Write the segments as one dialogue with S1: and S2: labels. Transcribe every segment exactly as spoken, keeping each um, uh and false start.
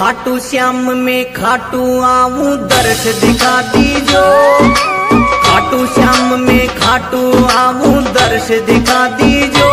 S1: खाटू श्याम में खाटू आऊं दर्श दिखा दीजो। खाटू श्याम में खाटू आऊं दर्श दिखा दीजो।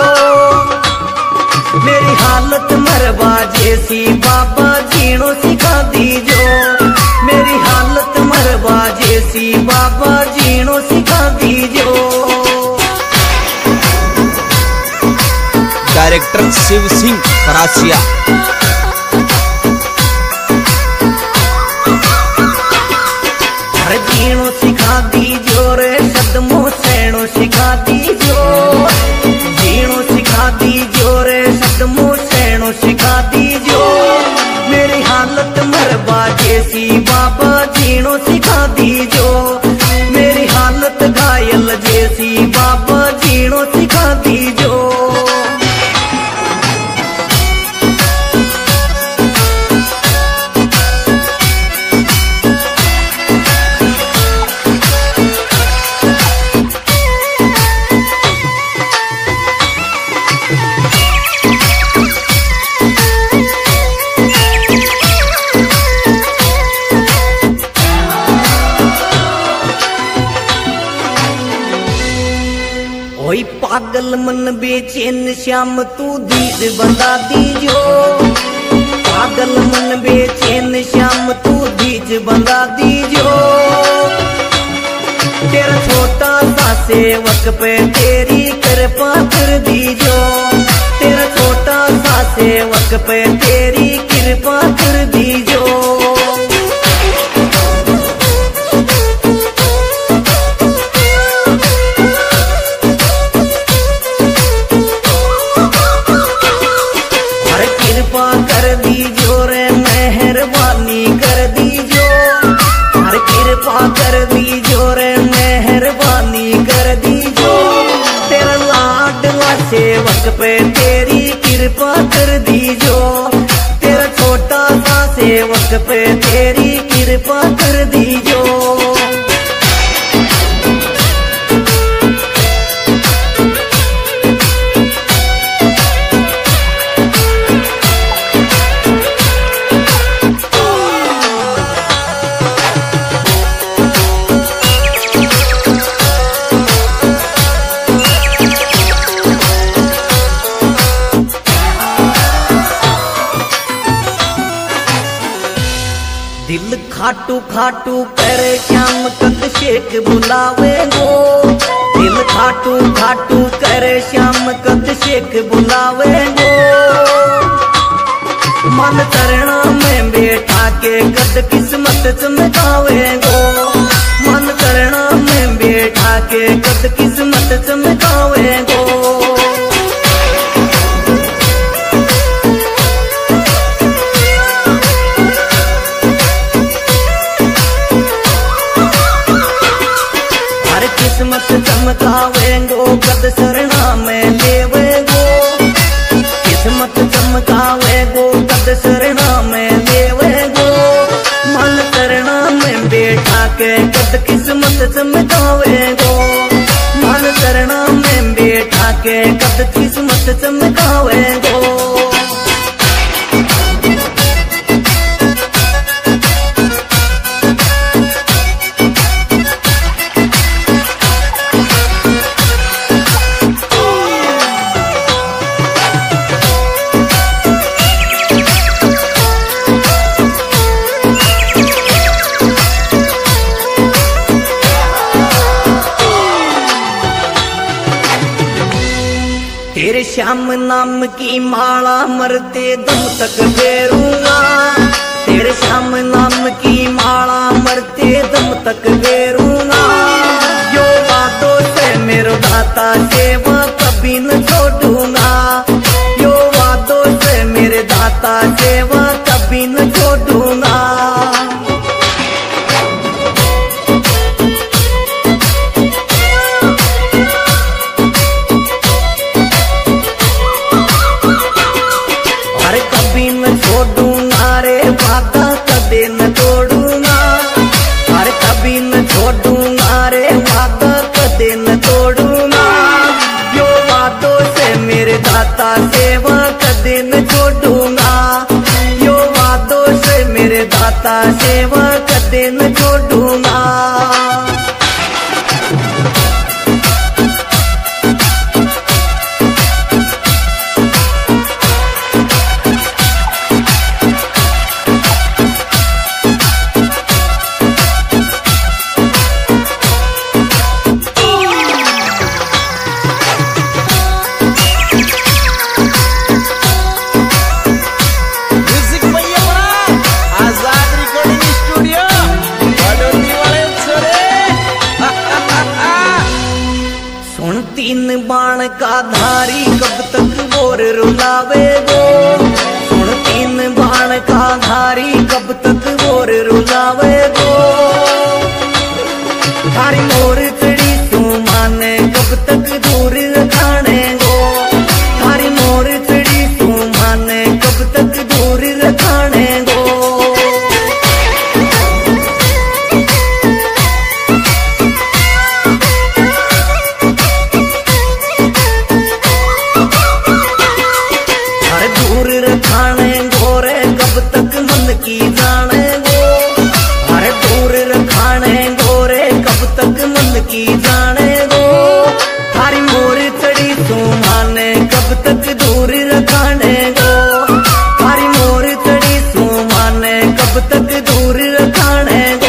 S1: मेरी हालत मरवा जैसी बाबा जीणो सिखा दीजो। मेरी हालत मरवा जैसी बाबा जीणो सिखा दीजो।
S2: डायरेक्टर शिव सिंह करासिया।
S1: जीणो सिखा दीजो रे सदमो सैणो सिखा दीजो। जीणो सिखा दीजो रे सदमो सैणो सिखा दीजो। मेरी हालत मरवा जैसी बाबा जीणो सिखा दीजो। मेरी हालत घायल जैसी बाबा जीणो सिखा दीजो। ओई पागल मन बेचैन श्याम तू दीद बंदा दीजो। पागल मन बेचैन श्याम तू दीज बंदा दीजो। तेरा छोटा सा सेवक पे तेरी कृपा कर दीजो। तेरा छोटा सा सेवक पे तेरी कृपा कर दीजो। कर दीजो रे मेहरबानी कर दीजो। हर कृपा कर दीजो रे मेहरबानी कर दीजो। तेरा लाडला सेवक पे तेरी कृपा कर दीजो। तेरा छोटा सा सेवक पे तेरी कृपा कर दीजो। दिल खाटू खाटू करे श्याम कद शेख बुलावे गो। दिल खाटू खाटू करे श्याम कद शेख बुलावे गो। मन चरणा में बैठा के कद किस्मत चमकावे गो। मन चरणा में बैठा के कद किस्मत चमकावे गो। किस्मत चमकावेंगो कद शरणा में लेवेगो। किस्मत चमकावेगो कद शरणा में लेवेगो। मन शरणा में बैठा के कद किस्मत चमकावेगो। मन शरणा में बैठा के कद किस्मत चमकावेगो। तेरे श्याम नाम की माला मरते दम तक फेरूंगा। तेरे श्याम नाम की माला मरते दम तक फेरूंगा। यो बातों से मेरो दाता सेवा कभी न छोड़ूंगा। यो बातों से मेरे दाता सेवा कभी न छोड़ूंगा। छोड़ूंगा रे वादा कदे न तोड़ूंगा। करता सेवा कदे न छोड़ूंगा। तीन बाण का धारी कब तक बोर रुलावे गो। सुन तीन बाण का धारी कब तक बोर रुलावे गो। थारी मोर चढ़ी तू माने कब तक दूर रखाने गो। थारी मोर चढ़ी तू माने कब तक दूर रखाने गो। की जाने गो अरे दूर रखाने गोरे कब तक मन की जाने गो। थारी मोर चढ़ी तू माने कब तक दूर रखाने गो। थारी मोर चढ़ी तू माने कब तक दूर रखाने गो।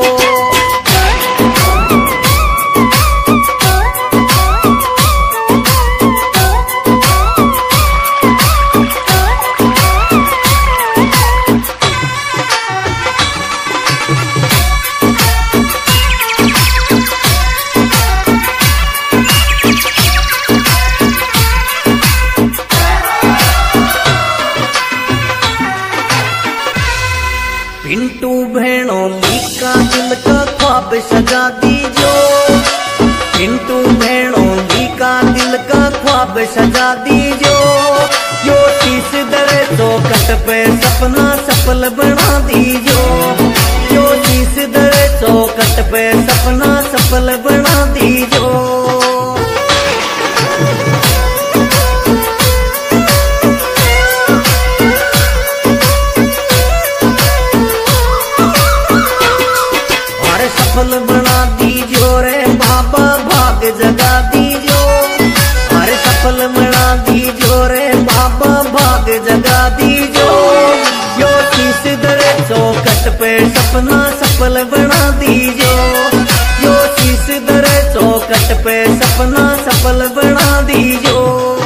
S1: पिंटू भेणो लीका दिल का ख्वाब सजा दीजो। पिंटू भेणो लीका दिल का ख्वाब सजा दीजो। यो शीश दरे तो कट पे सपना सफल बना दीजो। यो शीश दरे तो कट पे सपना सफल बना दीजो। सफल बना दीजो रे बाबा भाग जगा दीजो। अरे सफल बना दीजो रे बाबा भाग जगा दीजो। यो शीश दरे चौकट पे सपना सफल बना दीजो। यो शीश दरे चौकट पे सपना सफल बना दीजो।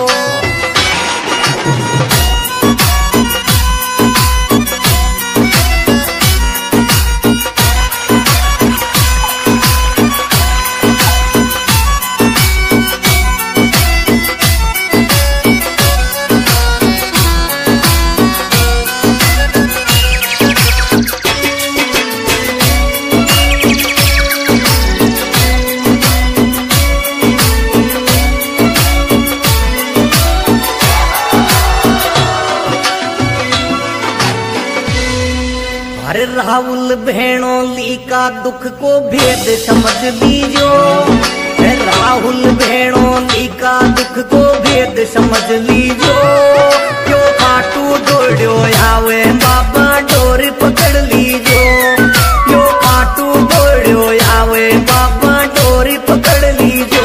S1: अरे राहुल भेणो लीका दुख को भेद समझ लीजो। राहुल भेणो लीका दुख को भेद समझ लीजो। यो खाटू दौड़ो आवे बाबा डोर पकड़ लीजो। यो खाटू दौड़ो आवे बाबा डोर पकड़ लीजो।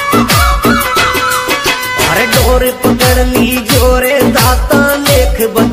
S1: पकड़ लीजो रे दाता लेख बता